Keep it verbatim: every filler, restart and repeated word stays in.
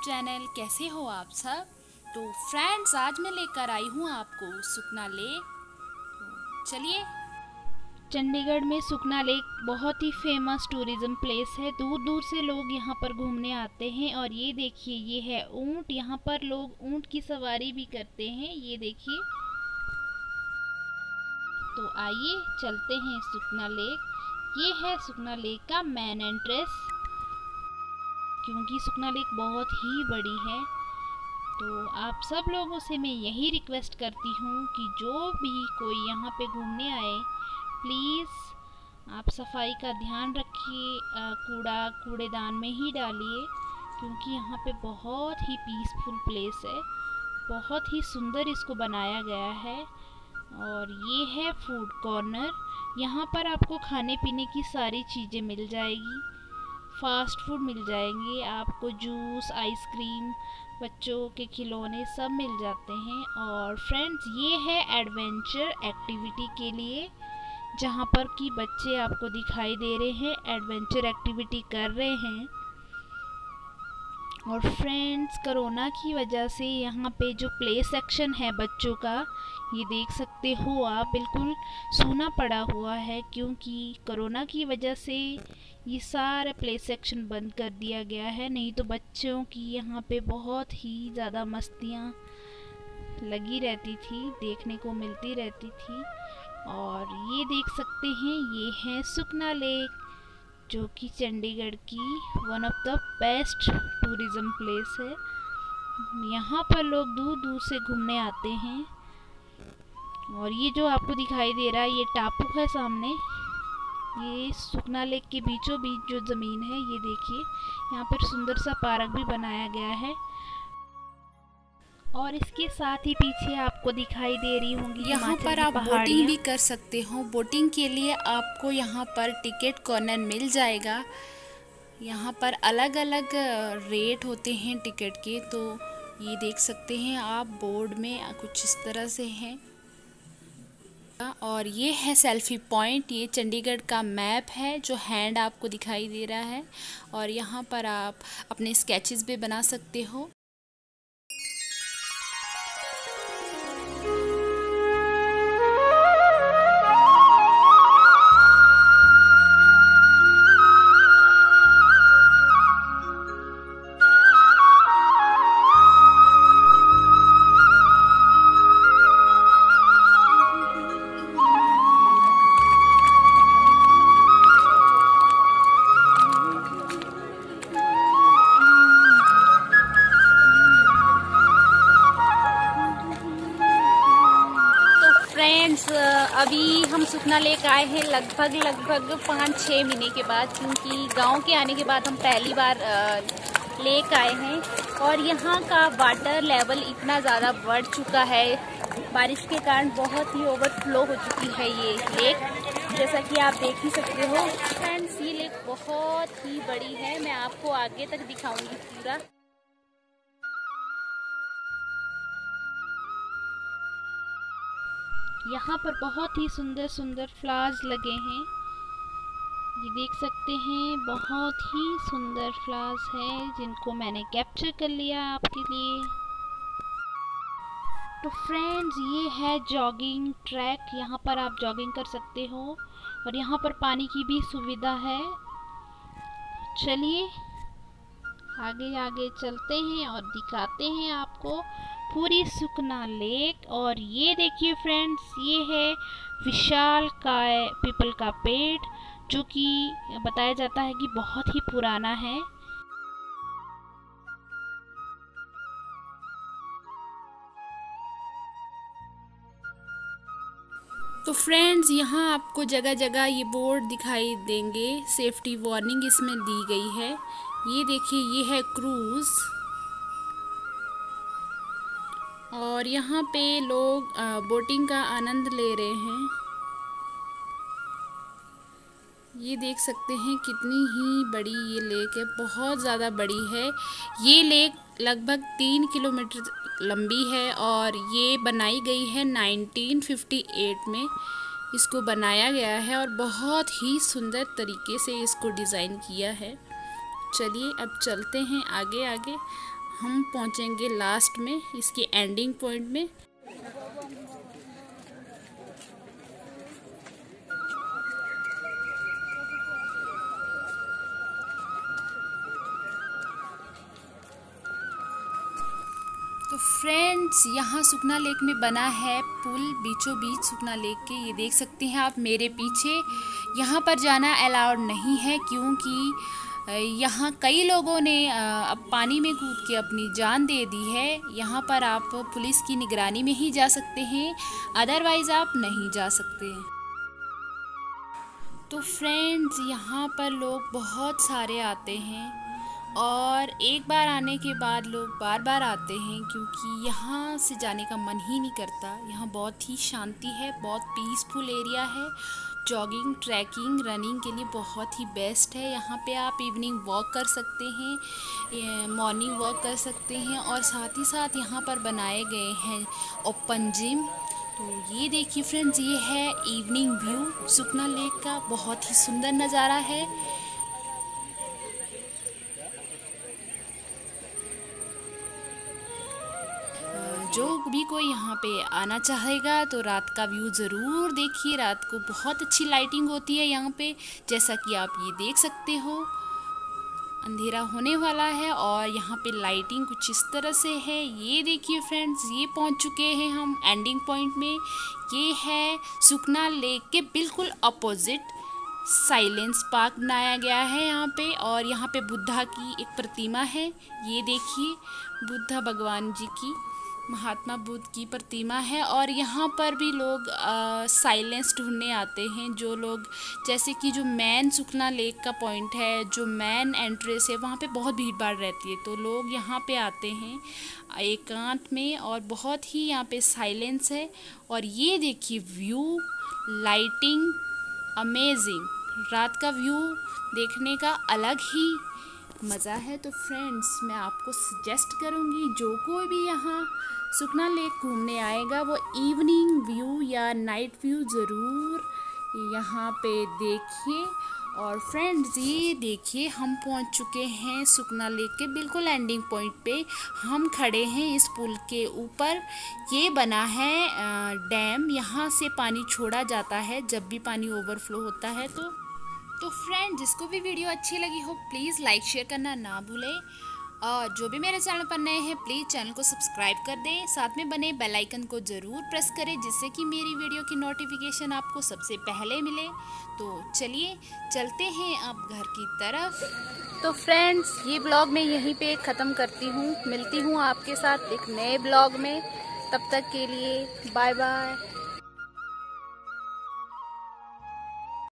Channel. कैसे हो आप सब। तो फ्रेंड्स, आज मैं लेकर आई हूँ आपको सुखना लेक। तो चलिए। चंडीगढ़ में सुखना लेक बहुत ही फेमस टूरिज्म प्लेस है। दूर दूर से लोग यहाँ पर घूमने आते हैं। और ये देखिए, ये है ऊंट। यहाँ पर लोग ऊंट की सवारी भी करते हैं। ये देखिए। तो आइए चलते हैं सुखना लेक। ये है सुखना लेक का मेन एंट्रेंस, क्योंकि सुखना लेक बहुत ही बड़ी है। तो आप सब लोगों से मैं यही रिक्वेस्ट करती हूँ कि जो भी कोई यहाँ पे घूमने आए, प्लीज़ आप सफाई का ध्यान रखिए। कूड़ा कूड़ेदान में ही डालिए, क्योंकि यहाँ पे बहुत ही पीसफुल प्लेस है। बहुत ही सुंदर इसको बनाया गया है। और ये है फूड कॉर्नर। यहाँ पर आपको खाने पीने की सारी चीज़ें मिल जाएगी। फास्ट फूड मिल जाएंगे आपको, जूस, आइसक्रीम, बच्चों के खिलौने सब मिल जाते हैं। और फ्रेंड्स, ये है एडवेंचर एक्टिविटी के लिए, जहाँ पर कि बच्चे आपको दिखाई दे रहे हैं एडवेंचर एक्टिविटी कर रहे हैं। और फ्रेंड्स, कोरोना की वजह से यहाँ पे जो प्ले सेक्शन है बच्चों का, ये देख सकते हो आप, बिल्कुल सूना पड़ा हुआ है, क्योंकि कोरोना की वजह से ये सारा प्ले सेक्शन बंद कर दिया गया है। नहीं तो बच्चों की यहाँ पे बहुत ही ज़्यादा मस्तियाँ लगी रहती थी, देखने को मिलती रहती थी। और ये देख सकते हैं, ये है सुखना लेक, जो कि चंडीगढ़ की one of the best tourism place है। यहाँ पर लोग दूर दूर से घूमने आते हैं। और ये जो आपको दिखाई दे रहा है, ये टापू है सामने। ये सुखना लेक के बीचों बीच जो ज़मीन है, ये देखिए, यहाँ पर सुंदर सा पार्क भी बनाया गया है। और इसके साथ ही पीछे आपको दिखाई दे रही होंगी यहाँ पर आप बोटिंग भी कर सकते हो। बोटिंग के लिए आपको यहाँ पर टिकट कॉर्नर मिल जाएगा। यहाँ पर अलग अलग रेट होते हैं टिकट के। तो ये देख सकते हैं आप, बोर्ड में कुछ इस तरह से हैं। और ये है सेल्फी पॉइंट। ये चंडीगढ़ का मैप है जो हैंड आपको दिखाई दे रहा है। और यहाँ पर आप अपने स्केचेस भी बना सकते हो। फ्रेंड्स, अभी हम सुखना लेक आए हैं लगभग लगभग पाँच छः महीने के बाद, क्योंकि गांव के आने के बाद हम पहली बार लेक आए हैं। और यहाँ का वाटर लेवल इतना ज़्यादा बढ़ चुका है, बारिश के कारण बहुत ही ओवरफ्लो हो चुकी है ये लेक, जैसा कि आप देख ही सकते हो। फ्रेंड्स, ये लेक बहुत ही बड़ी है। मैं आपको आगे तक दिखाऊंगी पूरा। यहाँ पर बहुत ही सुंदर सुंदर फ्लावर्स लगे हैं। ये देख सकते हैं, बहुत ही सुंदर फ्लावर्स हैं, जिनको मैंने कैप्चर कर लिया आपके लिए। तो फ्रेंड्स, ये है जॉगिंग ट्रैक। यहाँ पर आप जॉगिंग कर सकते हो। और यहाँ पर पानी की भी सुविधा है। चलिए आगे आगे चलते हैं और दिखाते हैं आपको पूरी सुखना लेक। और ये देखिए फ्रेंड्स, ये है विशाल काय पीपल का पेड़, जो कि बताया जाता है कि बहुत ही पुराना है। तो फ्रेंड्स, यहाँ आपको जगह जगह ये बोर्ड दिखाई देंगे, सेफ्टी वार्निंग इसमें दी गई है। ये देखिए, ये है क्रूज़। और यहाँ पे लोग बोटिंग का आनंद ले रहे हैं। ये देख सकते हैं कितनी ही बड़ी ये लेक है, बहुत ज़्यादा बड़ी है। ये लेक लगभग तीन किलोमीटर लंबी है। और ये बनाई गई है नाइनटीन फिफ्टी एट में इसको बनाया गया है। और बहुत ही सुंदर तरीके से इसको डिज़ाइन किया है। चलिए अब चलते हैं आगे आगे। हम पहुंचेंगे लास्ट में, इसके एंडिंग पॉइंट में। तो फ्रेंड्स, यहाँ सुखना लेक में बना है पुल बीचों बीच सुखना लेक के। ये देख सकते हैं आप मेरे पीछे। यहाँ पर जाना अलाउड नहीं है क्योंकि यहाँ कई लोगों ने अब पानी में कूद के अपनी जान दे दी है। यहाँ पर आप पुलिस की निगरानी में ही जा सकते हैं, अदरवाइज़ आप नहीं जा सकते। तो फ्रेंड्स, यहाँ पर लोग बहुत सारे आते हैं और एक बार आने के बाद लोग बार बार आते हैं क्योंकि यहाँ से जाने का मन ही नहीं करता। यहाँ बहुत ही शांति है, बहुत पीसफुल एरिया है। जॉगिंग, ट्रैकिंग, रनिंग के लिए बहुत ही बेस्ट है। यहाँ पे आप इवनिंग वॉक कर सकते हैं, मॉर्निंग वॉक कर सकते हैं और साथ ही साथ यहाँ पर बनाए गए हैं ओपन जिम। तो ये देखिए फ्रेंड्स, ये है इवनिंग व्यू सुखना लेक का। बहुत ही सुंदर नज़ारा है। जो भी कोई यहाँ पे आना चाहेगा तो रात का व्यू ज़रूर देखिए। रात को बहुत अच्छी लाइटिंग होती है यहाँ पे, जैसा कि आप ये देख सकते हो। अंधेरा होने वाला है और यहाँ पे लाइटिंग कुछ इस तरह से है। ये देखिए फ्रेंड्स, ये पहुँच चुके हैं हम एंडिंग पॉइंट में। ये है सुखना लेक के बिल्कुल अपोजिट साइलेंस पार्क बनाया गया है यहाँ पे। और यहाँ पे बुद्धा की एक प्रतिमा है। ये देखिए, बुद्धा भगवान जी की, महात्मा बुद्ध की प्रतिमा है। और यहाँ पर भी लोग साइलेंस ढूंढने आते हैं। जो लोग, जैसे कि जो मेन सुखना लेक का पॉइंट है, जो मेन एंट्रेंस है, वहाँ पे बहुत भीड़ भाड़ रहती है। तो लोग यहाँ पे आते हैं एकांत में और बहुत ही यहाँ पे साइलेंस है। और ये देखिए व्यू, लाइटिंग अमेजिंग। रात का व्यू देखने का अलग ही मज़ा है। तो फ्रेंड्स, मैं आपको सजेस्ट करूँगी, जो कोई भी यहाँ सुखना लेक घूमने आएगा वो इवनिंग व्यू या नाइट व्यू ज़रूर यहाँ पे देखिए। और फ्रेंड्स, ये देखिए, हम पहुँच चुके हैं सुखना लेक के बिल्कुल एंडिंग पॉइंट पे। हम खड़े हैं इस पुल के ऊपर। ये बना है डैम, यहाँ से पानी छोड़ा जाता है जब भी पानी ओवरफ्लो होता है। तो तो फ्रेंड, जिसको भी वीडियो अच्छी लगी हो प्लीज़ लाइक शेयर करना ना भूलें। और जो भी मेरे चैनल पर नए हैं प्लीज़ चैनल को सब्सक्राइब कर दें। साथ में बने बेल आइकन को ज़रूर प्रेस करें जिससे कि मेरी वीडियो की नोटिफिकेशन आपको सबसे पहले मिले। तो चलिए चलते हैं अब घर की तरफ। तो फ्रेंड्स, ये ब्लॉग मैं यहीं पे ख़त्म करती हूँ। मिलती हूँ आपके साथ एक नए ब्लॉग में। तब तक के लिए बाय बाय।